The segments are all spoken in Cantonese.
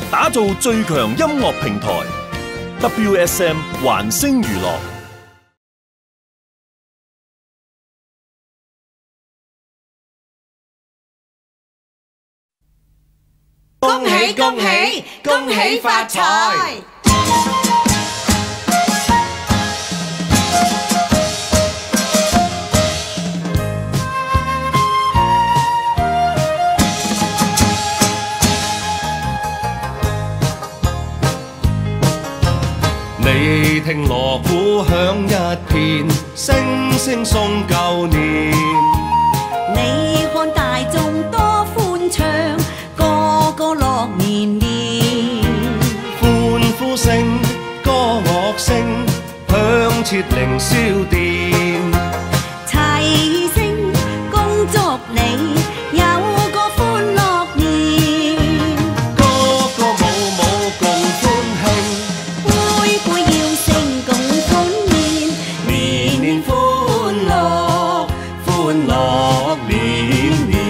打造最強音樂平台 WSM 環星娛樂。 恭喜恭喜恭喜發財！ 你聽鑼鼓響一片，聲聲送舊年。 你看大眾多歡唱，個個樂綿綿。 歡呼聲、歌樂聲，響徹凌霄殿。 齊聲恭祝你有個歡樂年， 個個舞舞共歡慶。 杯杯要聲共歡宴， 年年歡樂，歡樂年年。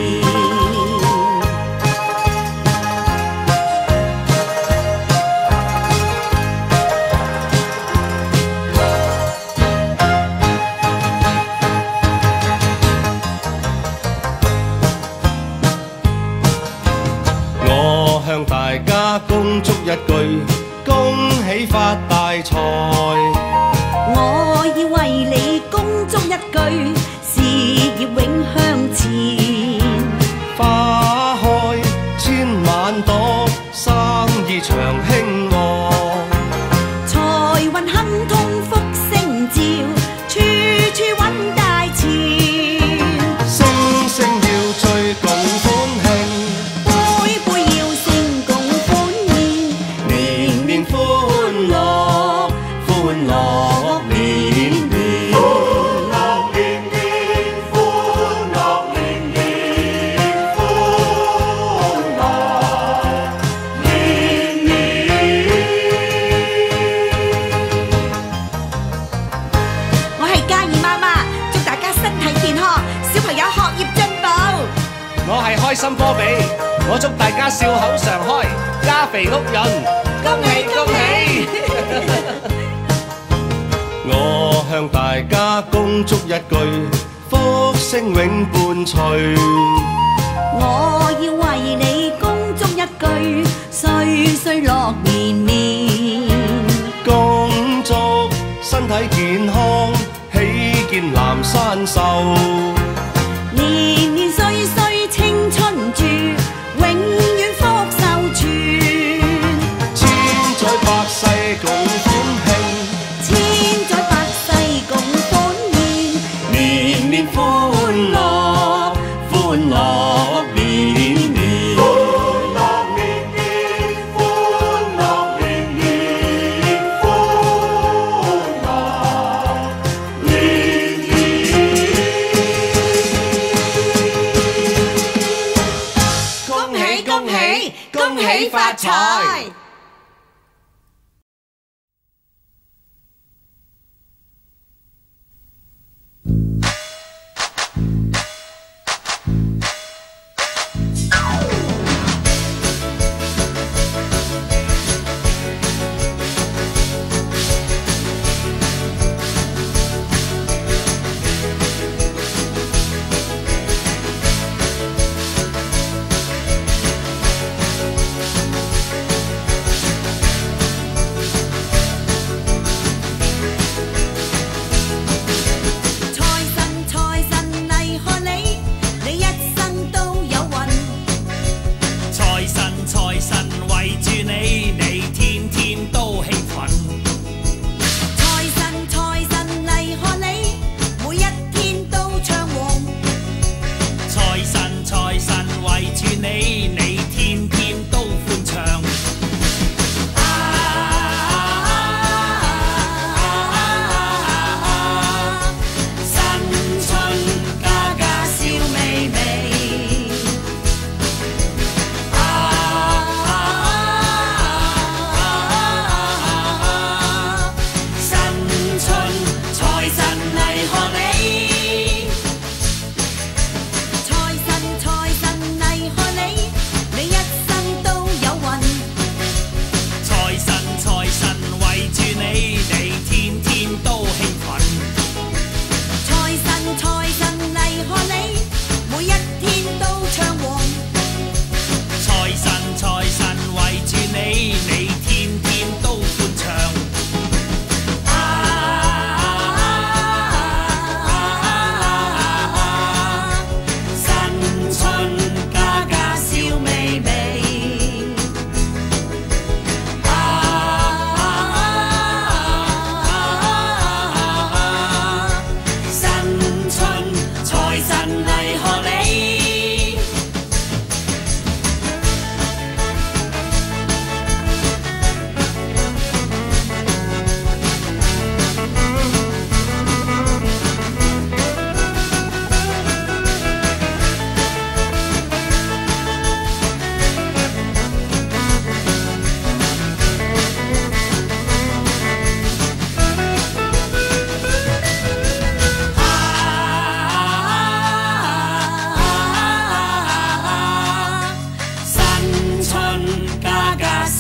我向大家恭祝一句，恭喜發大財。 我要為你恭祝一句，事業永向前。 花開千萬朵，生意長興旺。 財運亨通福星照，處處揾大錢。 聲聲要追共歡慶， 杯杯要聲共歡宴， 年年歡樂，歡樂年年。歡樂年年，歡樂年年，歡樂年年。 我係嘉怡媽媽，祝大家身體健康，小朋友學業進步。 我係開心波比，我祝大家笑口常開，家肥屋潤， 恭喜恭喜！ 我向大家恭祝一句，福星永伴隨。 我要為你恭祝一句，歲歲樂綿綿。 恭祝身體健康，喜見南山秀。 年年歲歲青春住，永遠福壽全。 千載百世共歡慶， 千載百世共歡宴， 年年歡樂，歡樂年年。歡樂年年，歡樂年年，歡樂年年。 恭喜恭喜恭喜發財！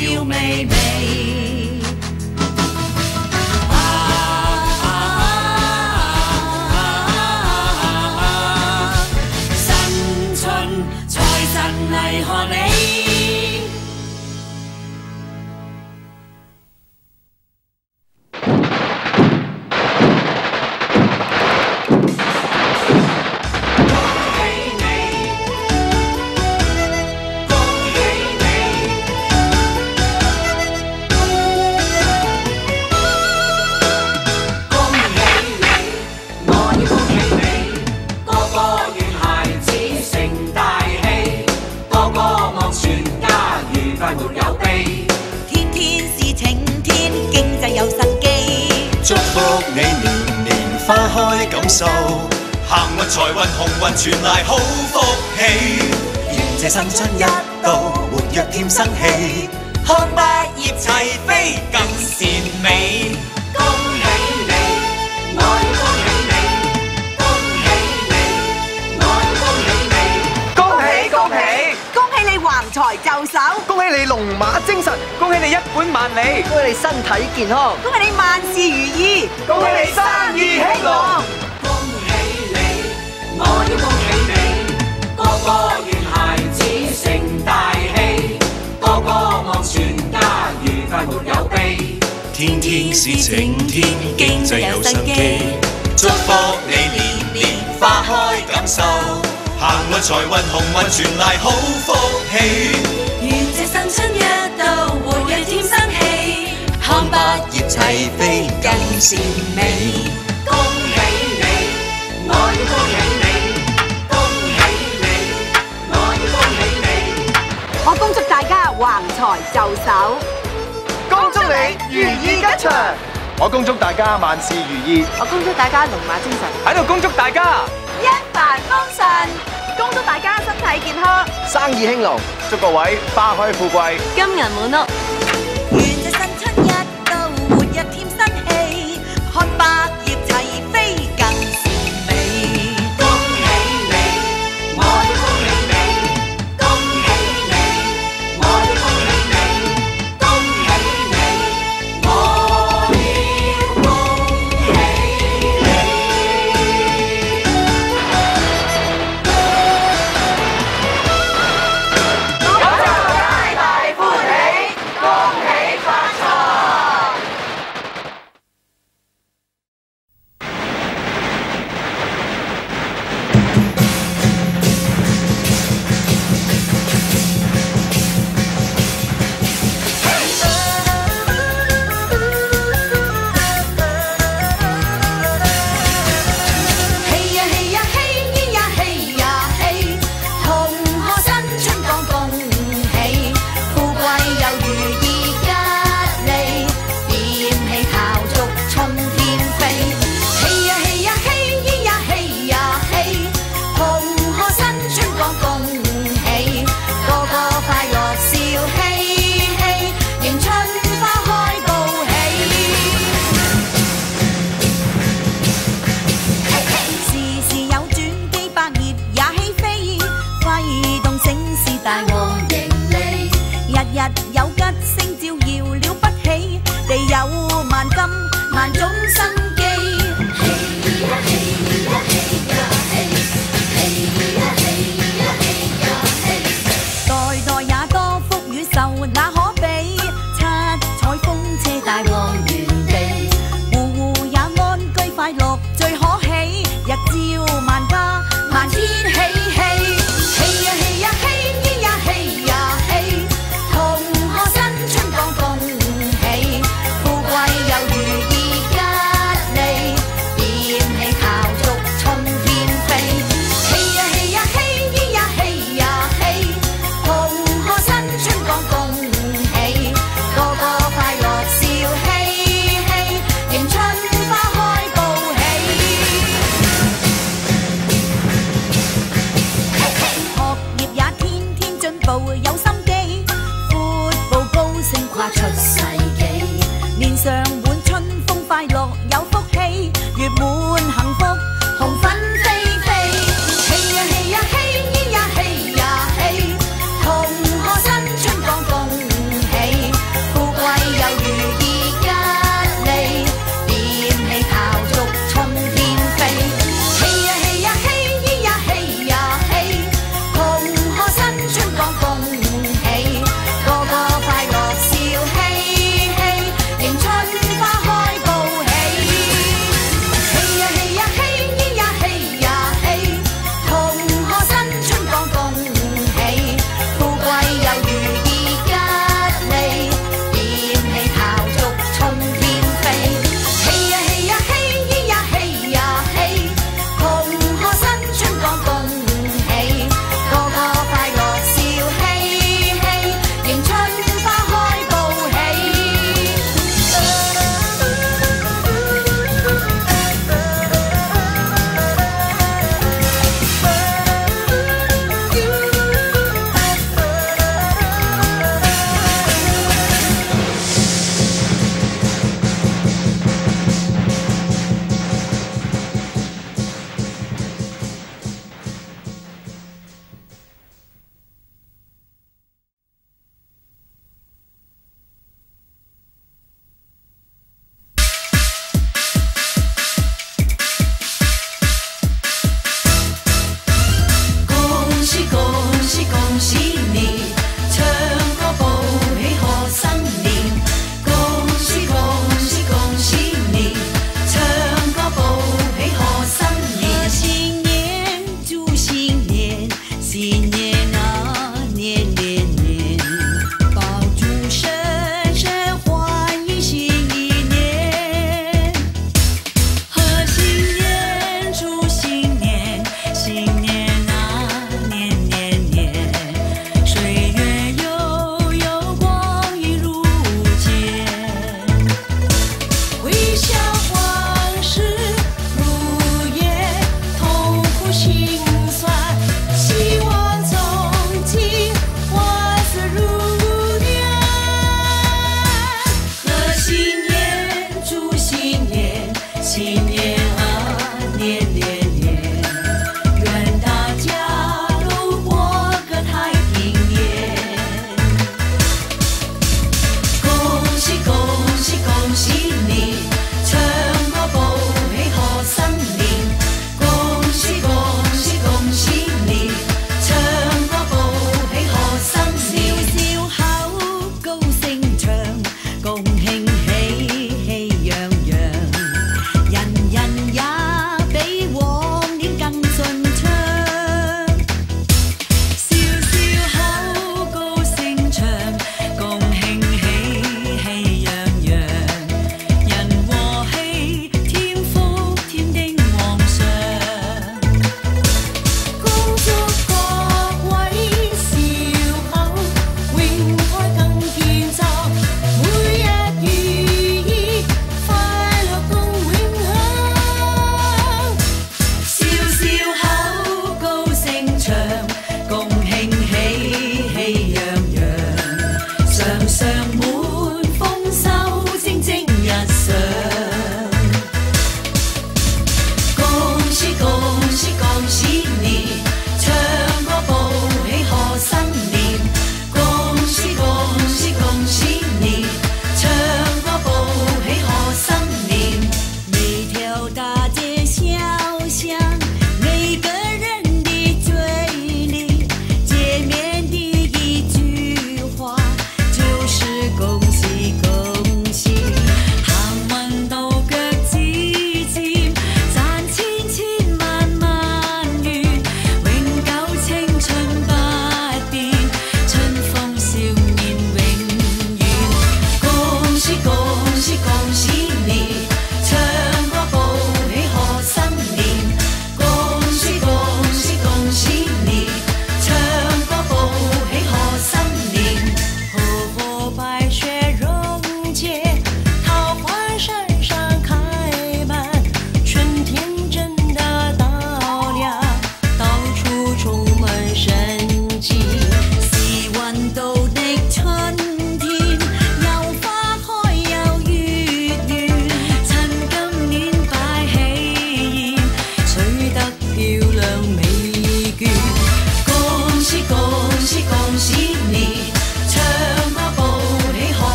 笑微微。新春財神嚟賀你。 祝福你年年花開錦繡，行運財運鴻運傳來好福氣。願這新春一到，活躍添生氣，看百業齊飛更善美。恭喜你，我要恭喜你，恭喜你，我要恭喜你， 恭喜恭喜！ 恭喜你橫財就手， 恭喜你龍馬精神，恭喜你一本萬利，恭喜你身體健康， 恭喜你萬事如意， 恭喜你生意興隆。 恭喜你，我要恭喜你，個個願孩子成大器，個個望全家愉快沒有悲。天天是晴天，經濟有生機，祝福你年年花開錦繡，行運財運鴻運傳來好福氣。 願這新春一到，活躍添生氣，看百業齊飛更善美。 恭喜你，我要恭喜你，恭喜你，我要恭喜你。 我恭祝大家橫財就手， 恭祝你如意吉祥，我恭祝大家萬事如意， 我恭祝大家龍馬精神， 喺度恭祝大家一帆風順，恭祝大家身體健康， 生意興隆，祝各位花開富貴， 金銀滿屋。願這新春一到，活躍添生氣，看百業齊飛更善美。 恭喜你，我要恭喜你，恭喜你，我要恭喜你，恭喜你，我要恭喜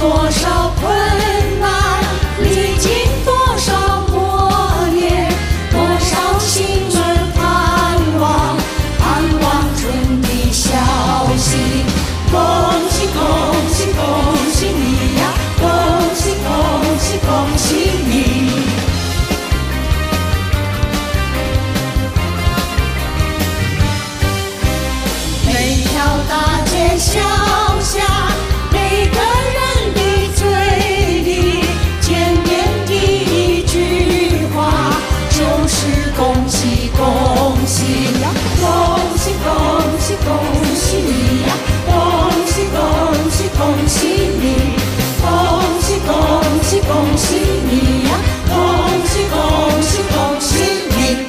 多少困难，历经多少磨练，多少青春盼望，盼望春的消息。恭喜恭喜恭喜你呀！恭喜恭喜恭喜你！每条大街小巷，每个人的嘴里，见面第一句话就是恭喜恭喜呀！恭喜恭喜恭喜你呀！恭喜恭喜恭喜你！恭喜恭喜恭喜你呀！恭喜恭喜恭喜你！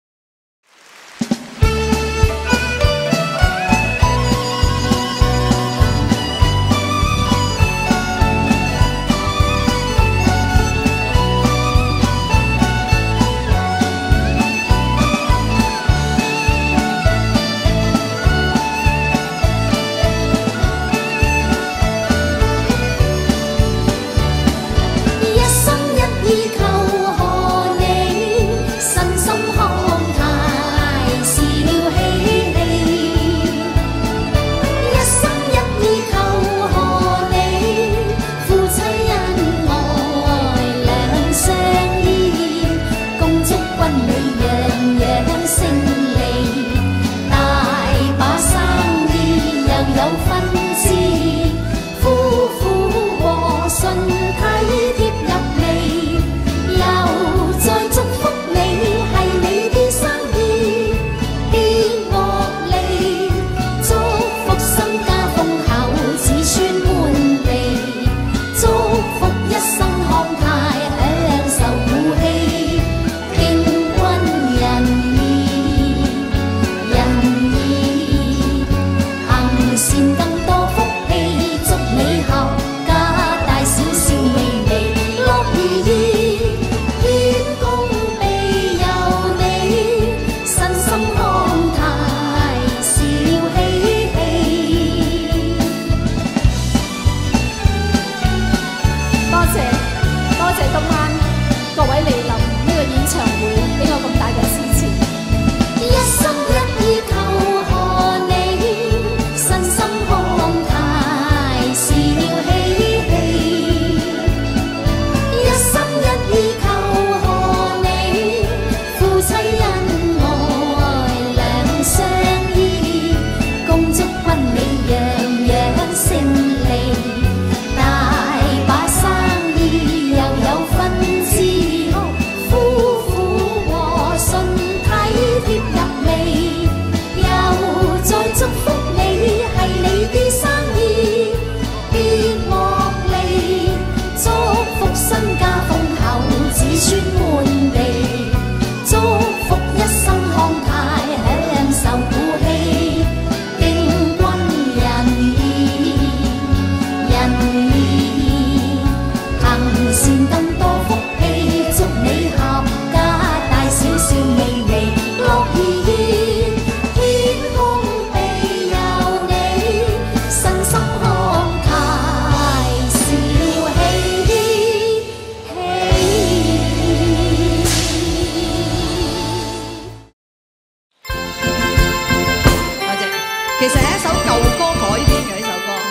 其實係一首舊歌改編嘅呢首歌。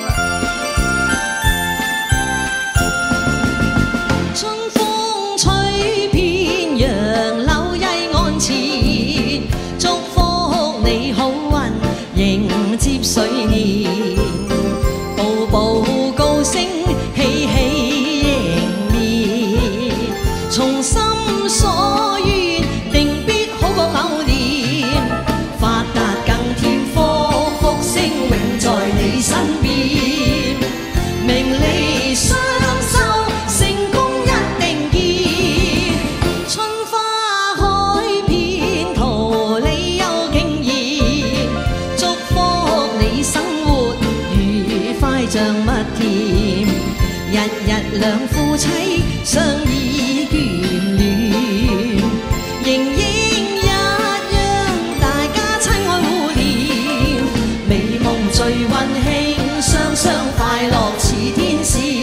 春風吹遍楊柳曳岸前，祝福你好運迎接水年，步步高升喜喜迎面，從心所願定必好過偶年，發達更添福星永在你身邊，名利雙收成功一定見，春花開遍桃李有經驗，祝福你生活愉快像蜜甜，日日兩夫妻相依眷戀，盈盈一樣大家親愛互憐，美夢最溫馨，雙雙快樂似天使。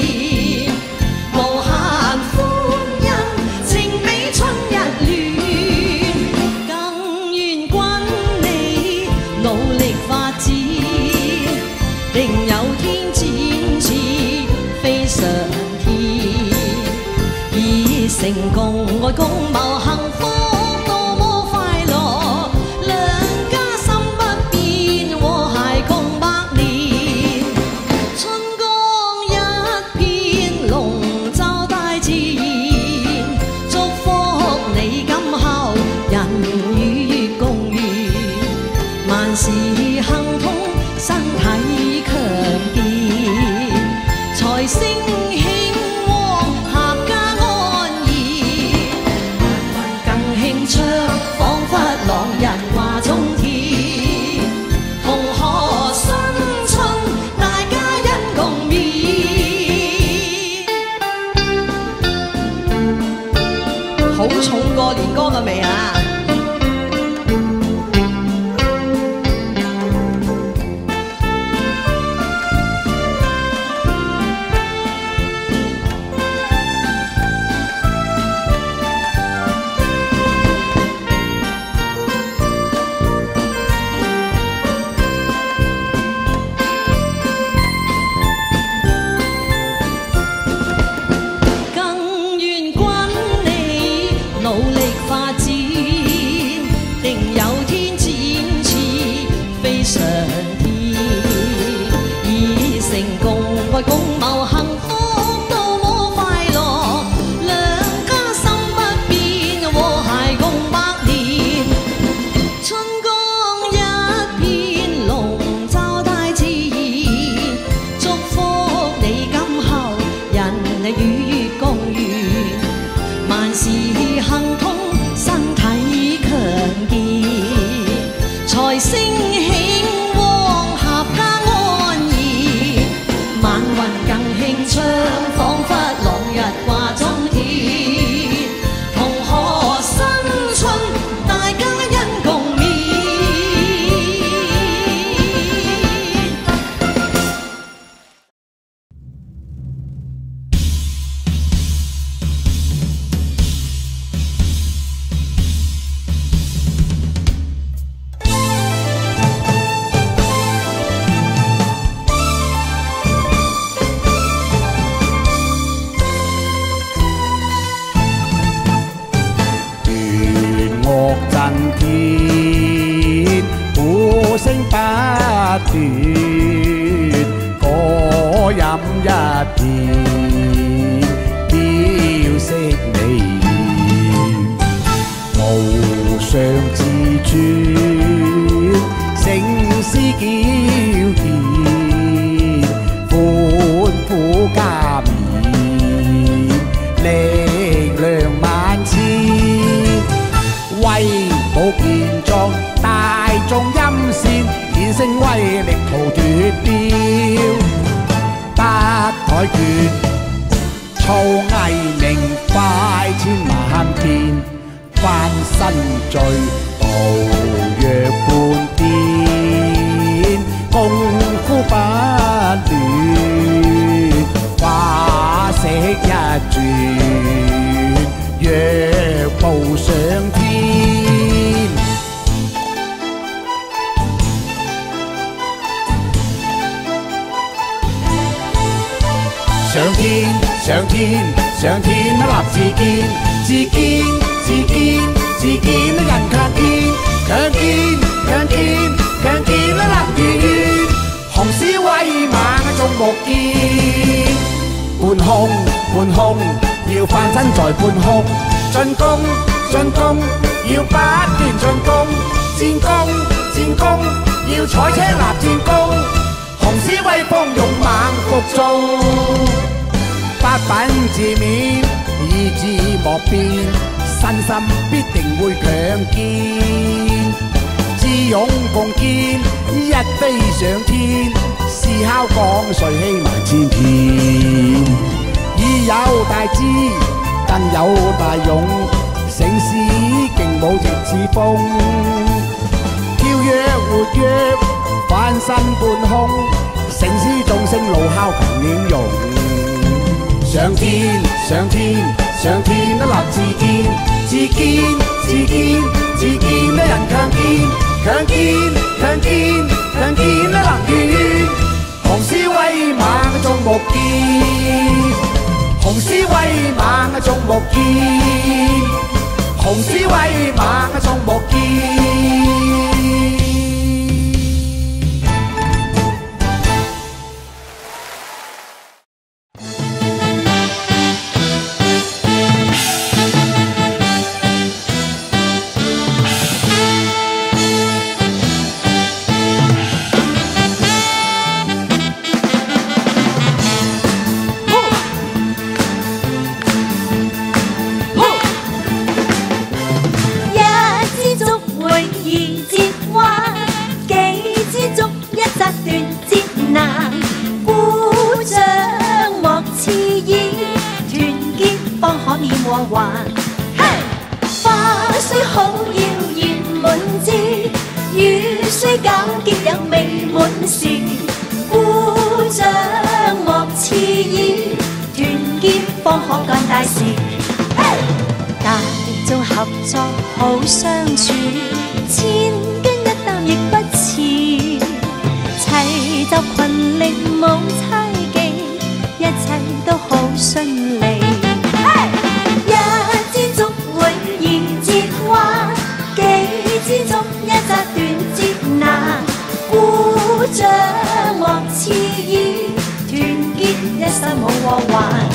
成共愛共謀幸福多麼快樂，兩家心不變，和諧共百年。春光一片，籠罩大自然，祝福你今後人與月共圓，萬事亨通，身體強健，財星興旺，合家安然，萬運更興昌，彷彿朗日話中天，同賀新春，大家恩共勉。好重過年歌嘅味啊！共謀幸福多麼快樂，兩家心不變，和諧共百年。春光一片，籠罩大自然，祝福你今後人與月共圓，萬事亨通，身體強健，財星興旺，合家安然，萬運更興昌，彷彿朗日話中天，同賀新春，大家恩共勉。 鼓聲不斷，歌飲一片，飄色美無上自尊，聲嘶矯健，歡呼加冕，力量萬千，威武健壯，大眾音線，顯聲威力圖奪標，不改決，操藝明快千萬變，翻身序步若半顛，功夫不亂，花式一轉，若步上天。上天上天上天立自堅，自堅自堅自堅人強健，強健強健強健能如願，雄獅威猛眾目見，半空半空要翻身在半空，進攻進攻要不斷進攻，戰功戰功要賽車立戰功，雄獅威風勇猛服眾。八品字面，意志莫變，身心必定會強健，智勇共建，一飛上天，思考講誰希萬千遍，已有大志，更有大勇，城市勁舞直似風，跳躍活躍，翻身半空，城市眾聲怒哮強英勇。上天上天上天立自堅，自堅自堅自堅人強健，強健強健強健能如願，雄獅威猛眾目見，雄獅威猛眾目目見，紅絲威猛嘅眾目見。 花雖好耀然滿枝，雨雖皎潔有美滿時，鼓掌莫刺耳，團結方可幹大事。大眾合作好相處，千斤一擔亦不遲，齊集群力冇猜忌，一切都好順利。枝竹一紮斷節難，鼓掌莫刺耳，團結一生冇禍患。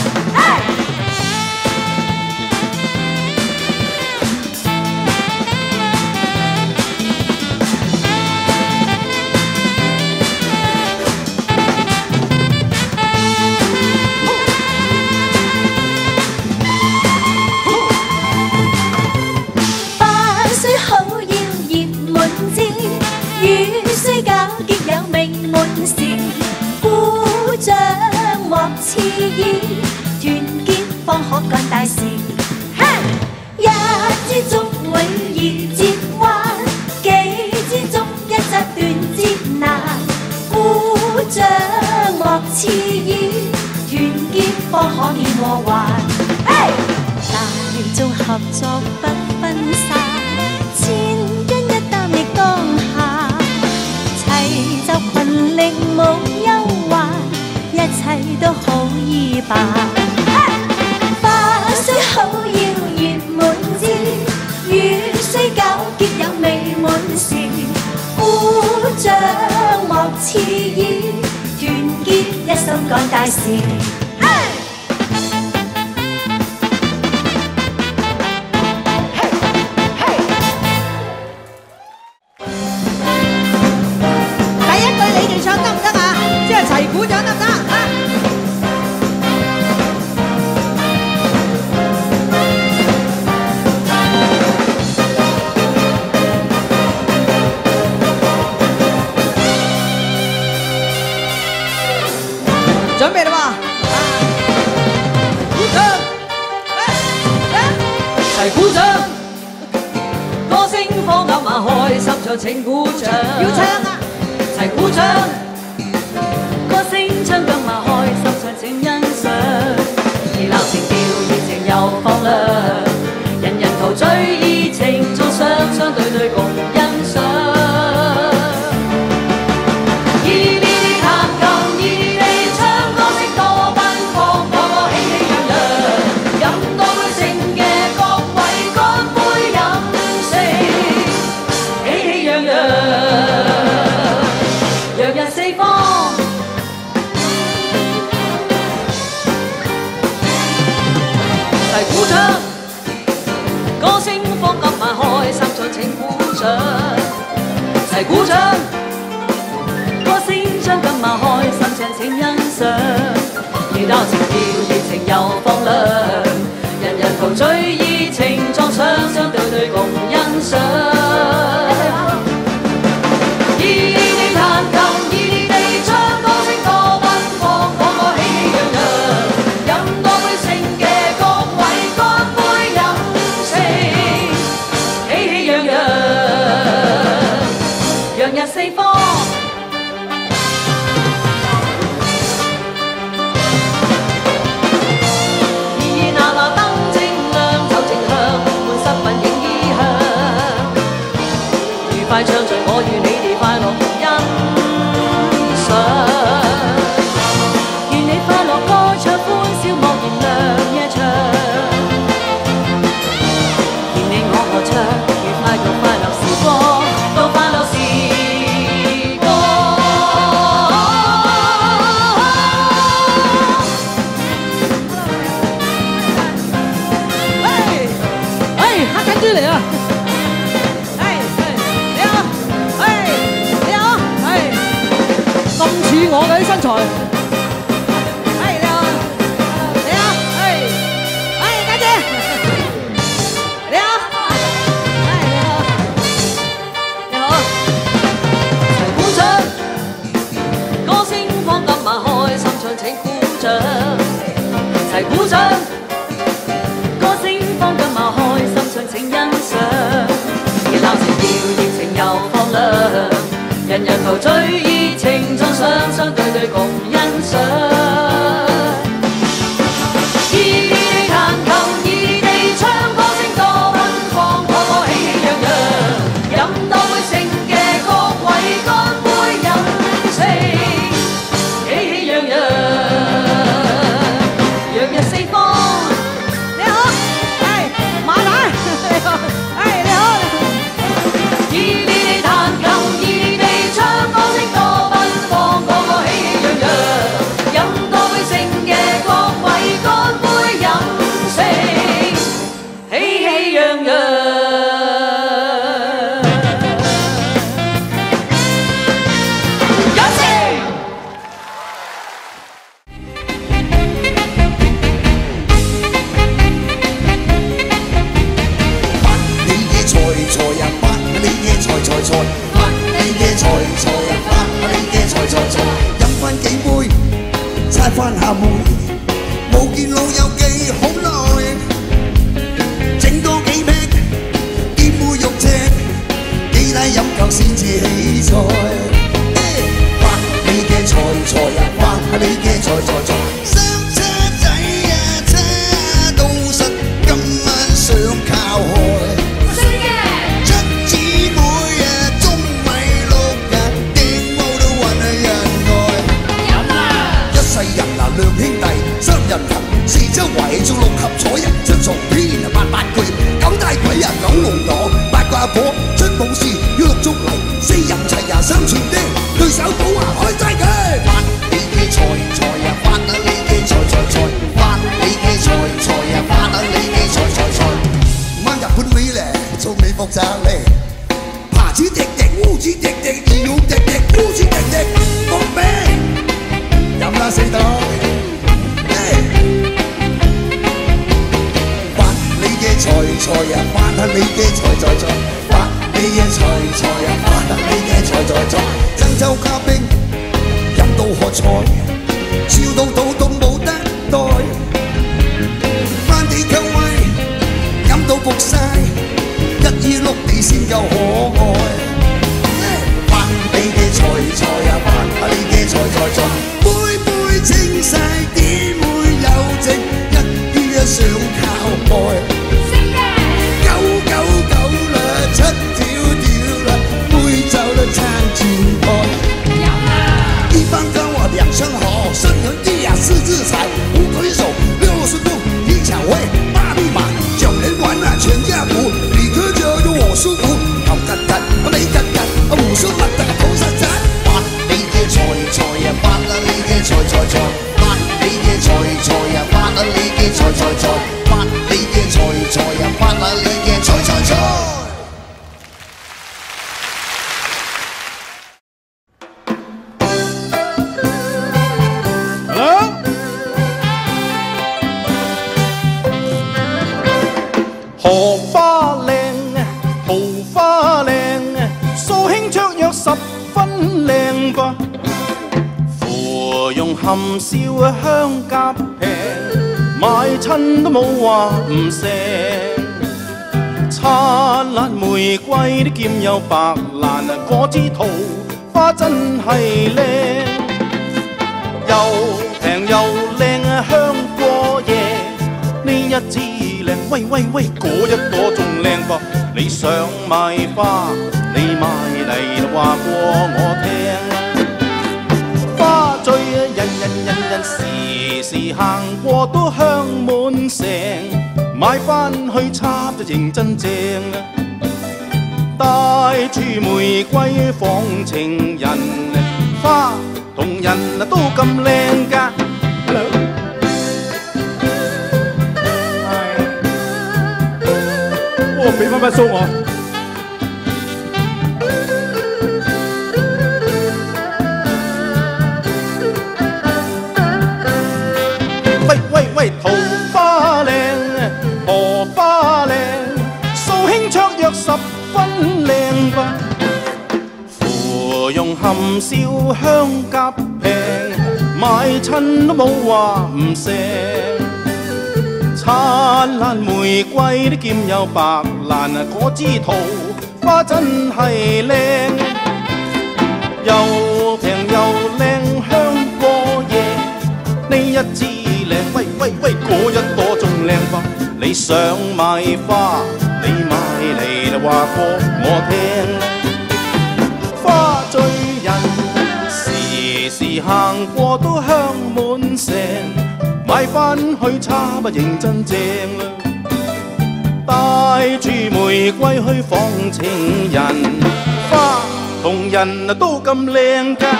雨雖皎潔有美滿時，鼓掌莫刺耳，團結方可幹大事。一支竹永易折彎，幾支竹一紮斷節難，鼓掌莫刺耳，團結方可免禍患。大眾合作不分散，千斤一擔亦當下。齊集群力冇憂患，一切都好易辦。花雖好耀然滿枝，雨雖皎潔有美滿時，鼓掌莫刺耳，團結一心幹大事。 齊鼓掌得唔得啊？準備啦嘛！鼓掌，齊鼓掌，歌聲放鴿馬開心唱，請鼓掌。要唱啊！齊鼓掌。唱更馬開心唱請欣賞，熱鬧情調熱情又放亮，人人陶醉熱情中雙雙對對共欣賞。熱烈地彈琴，熱烈地唱，歌聲多奔放，個個喜氣洋洋，飲多杯勝嘅各位乾杯飲勝，喜氣洋洋，洋溢四方。鼓掌，歌聲放鴿馬開心唱，請鼓掌。齊鼓掌，歌聲將鴿馬開心唱，請欣賞。熱鬧情調熱情又放亮，人人陶醉熱情撞雙雙對對共欣賞。熱烈地彈琴，熱烈地唱，歌聲多奔放，個個喜氣洋洋，飲多杯勝嘅。洋溢四方，熱熱鬧鬧燈正亮， 似我嘅啲身材。 係你好，你好，家姐，你好，你好， 你好，齊鼓掌，歌聲放今晚開心唱，請鼓掌，齊鼓掌，歌聲放今晚開心唱，請欣賞，熱鬧情調，熱情又放亮，人人陶醉熱情中雙雙對對共欣賞。異地彈琴，異地唱，歌聲多奔放，個個喜氣洋洋，飲多杯勝嘅各位乾杯飲勝，喜氣洋洋，洋溢四方。 你好，馬奶，你好，你好。 異地彈琴，異地唱，歌聲多奔放，個個喜氣洋洋，飲多杯勝嘅各位乾杯飲勝，喜氣洋洋。有聲。 你嘅財財啊，發你嘅財財財，發你嘅財財啊，發你嘅財財財，飲翻幾杯，猜翻下妹，冇見老友記好耐，整多幾劈，見杯肉赤，記得飲夠先至起菜。發你嘅財財啊，發你嘅財財財，三叉仔啊，叉到實，今晚想靠海。七姊妹啊，中米六日，掟毛都揾人愛。一世人啊，兩兄弟，三人行，四周圍做六合彩人，七重天啊，八個月，九大鬼啊，九龍黨，八個阿婆出武士，要六足嚟，四人齊啊，三寸釘，對手賭啊，開齋佢。發你嘅財財啊，發啊你嘅財財財，發你嘅財財啊，發啊你嘅財財財。掹日本尾咧，仲未複雜咧，爬子滴滴，烏子滴滴，二號滴滴，烏子滴滴，搏命飲啦四袋。發你嘅財財啊，發啊你嘅財財財，發你嘅財財啊，發啊你嘅財財財。鄭州咖冰飲到喝彩，笑到肚痛冇得袋。翻地溝威飲到仆晒，一二六你先夠可愛。發你嘅財財啊，發啊你嘅財財財，杯杯清晒點會有剩，一於想靠愛。九九九啦，七條條啦，杯酒都撐住愛。一般跟我兩聲好，生人地啊四字財，五腿手60度一搶位，八匹馬九人玩啊全家福，你喝酒就我舒服，頭吉吉尾吉吉，胡鬚乜得頭實實。發你嘅財財啊，發啊你嘅財財財，發你嘅財財啊，發啊你嘅財財財，發你嘅財財啊，發啊你嘅財財財。 荷花靚，桃花靚，素馨卓約十分靚噃。芙蓉含笑香夾平，買親都冇話唔成。燦爛玫瑰啲劍有白蘭，嗰支桃花真係靚，又平又靚香過夜。呢一支靚，喂喂喂，嗰一朵仲靚噃。你想買花，你買嚟話過我聽。花醉人時時行過都香滿城，買返去插就認真正。帶住玫瑰訪情人，花同人都咁靚㗎。俾翻筆鬚我。 含笑香夾平，買親都冇話唔成。燦爛玫瑰啲劍又白蘭啊，嗰枝桃花真係靚，又平又靚香過夜。呢一支靚，喂喂喂，嗰一朵仲靚吧？你想買花，你買嚟啦話過我聽。花醉人時時行過都香滿城，買返去差不認真正啦。帶住玫瑰去訪情人，花同人啊都咁靚㗎。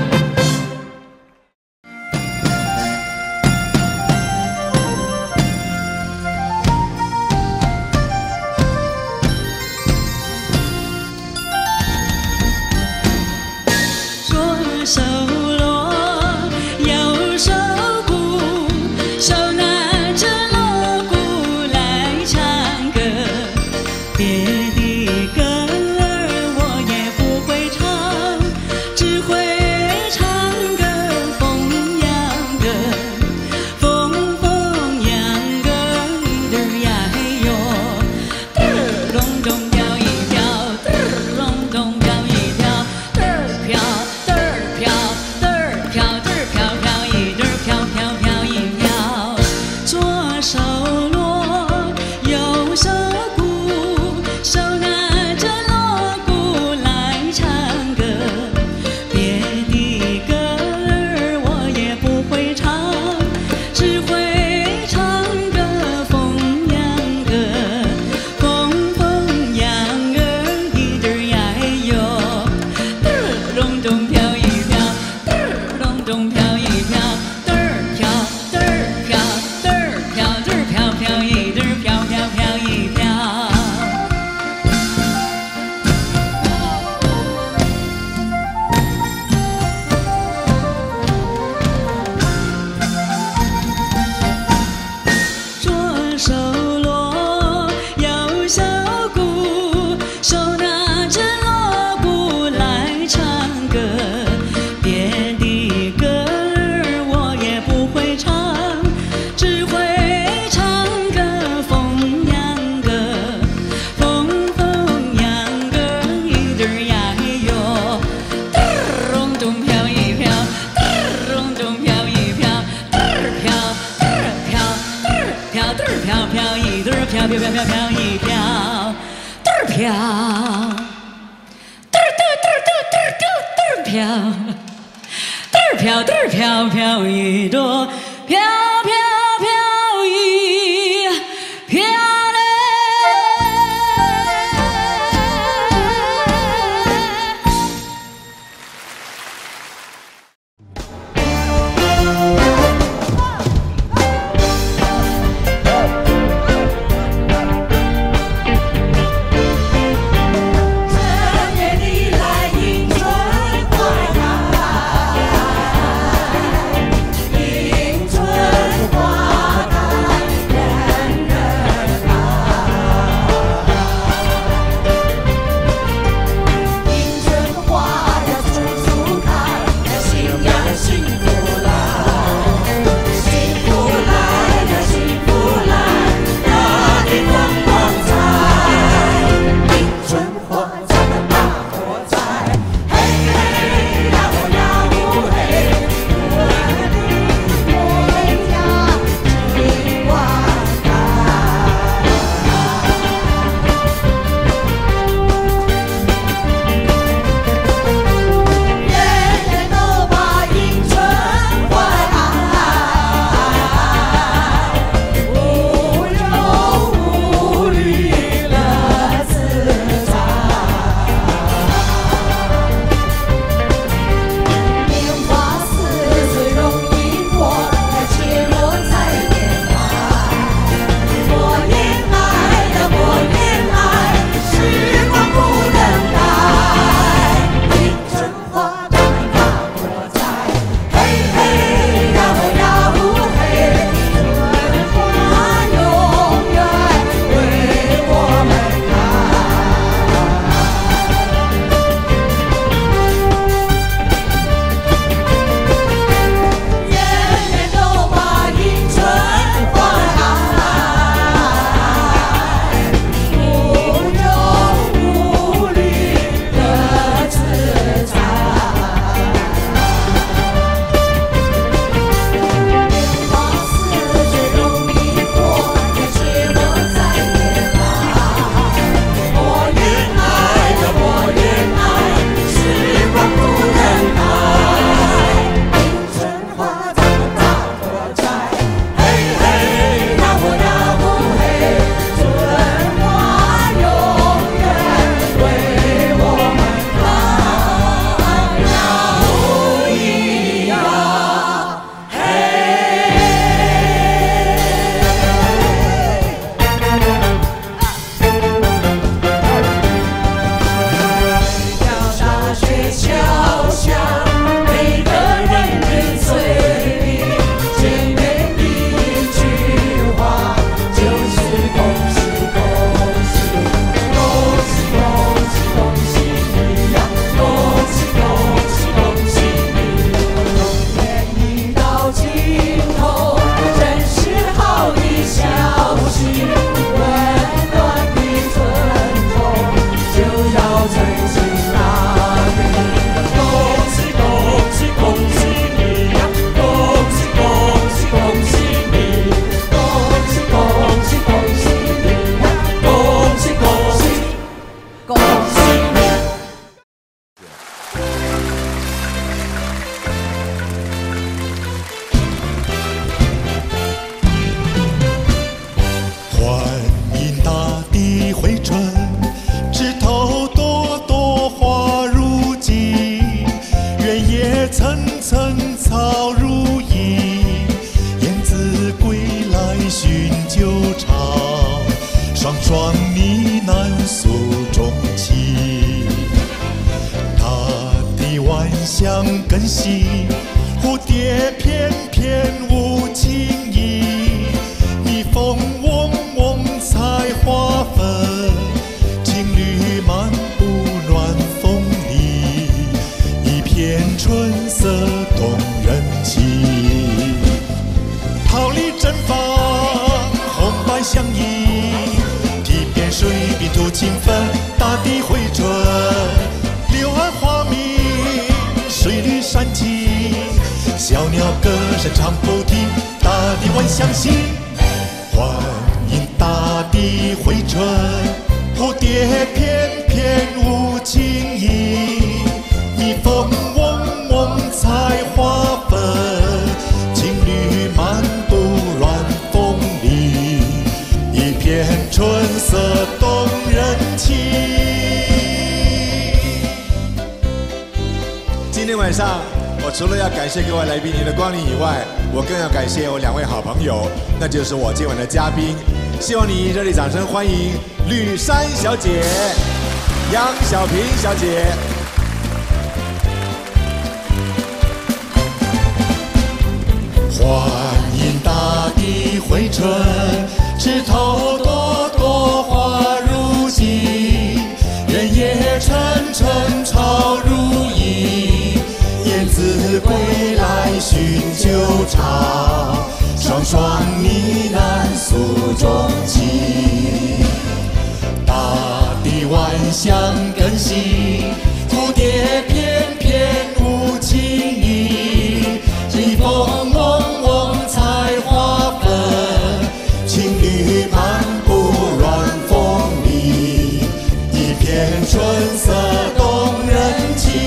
手锣，右手鼓，手拿着锣鼓来唱歌。别的歌儿我也不会唱，只会唱个风扬歌，风风扬歌一对呀嘿哟，嘚儿隆咚飘一飘，嘚儿隆咚飘一飘，嘚儿飘。手锣，右手鼓，手拿着锣鼓来唱歌。别的歌儿我也不会唱，只会唱个风扬歌，风风扬歌一对呀嘿哟，嘚儿隆咚飘一飘，嘚儿隆咚飘一飘，嘚儿飘，嘚儿飘，嘚儿飘。飘一对儿飘飘飘一飘，左手锣，右手鼓，手拿着锣鼓来唱歌。别的歌儿我也不会唱，只会。飘一对儿飘飘飘飘飘一飘，嘚儿飘，嘚儿嘚儿嘚儿嘚儿嘚儿嘚儿飘，嘚儿飘嘚儿飘飘一朵，飘飘飘一飘嘞。 迎春。 草如茵，燕子归来寻旧巢，双双呢喃诉衷情。大地万象更新，蝴蝶翩翩无情意，蜜蜂嗡嗡采花粉，情侣漫步暖风里，一片春色动人情。桃李正芳，红白相映，堤边水碧吐清芬，大地回春。柳暗花明，水里煽情，小鸟歌声唱不停，大地万象新。欢迎大地回春，蝴蝶翩翩无情意，蜜蜂嗡嗡采花粉，情侣漫步暖风里，一片春色动人情。 今天晚上，我除了要感谢各位来宾您的光临以外，我更要感谢我2位好朋友，那就是我今晚的嘉宾。希望你热烈掌声欢迎吕珊小姐、杨小萍小姐。 欢迎大地回春，枝头朵朵花如锦，原野层层草如茵，燕子归来寻旧巢，双双呢喃诉衷情。大地万象更新，蝴蝶翩翩无情意，蜜蜂嗡嗡采花粉，情侣漫步暖风里，一片春色动人情。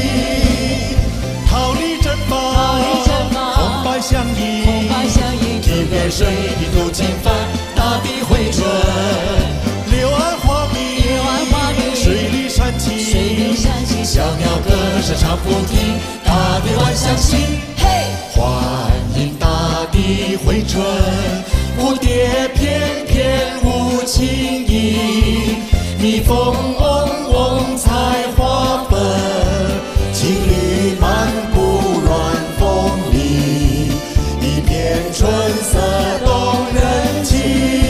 桃李正芳，红白相映，堤边水碧吐清芬，大地回春。柳暗花明，水里煽情，小鸟歌声唱不停，大地万象新。欢迎大地回春，蝴蝶翩翩无情意，蜜蜂嗡嗡采花粉，情侣漫步暖风里，一片春色动人情。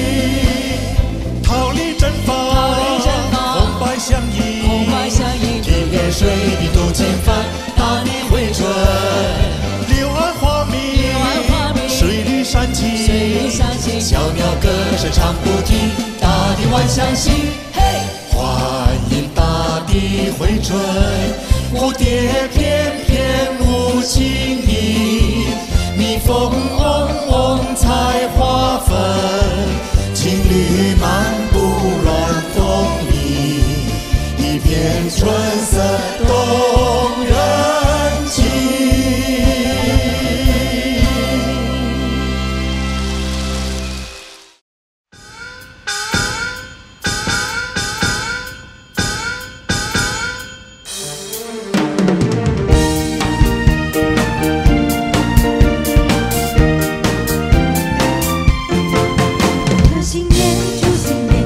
桃李正芳，红白相映，堤边水碧吐清芬，大地回春。柳暗花明，水里煽情，小鸟歌声唱不停，大地万象新。欢迎大地回春，蝴蝶翩翩无情意，蜜蜂嗡嗡采花粉，情侣漫步暖风里，一片春色动人情。 贺新年，祝新年。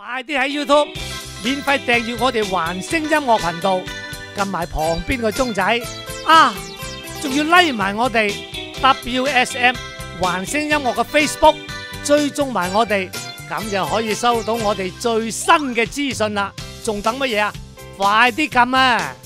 快啲喺 YouTube 免費訂閱我哋環聲音樂頻道，撳埋旁邊個鐘仔啊！仲要 like 埋我哋 WSM 環聲音樂嘅 Facebook， 追蹤埋我哋，咁就可以收到我哋最新嘅資訊啦！仲等乜嘢啊？快啲撳啊！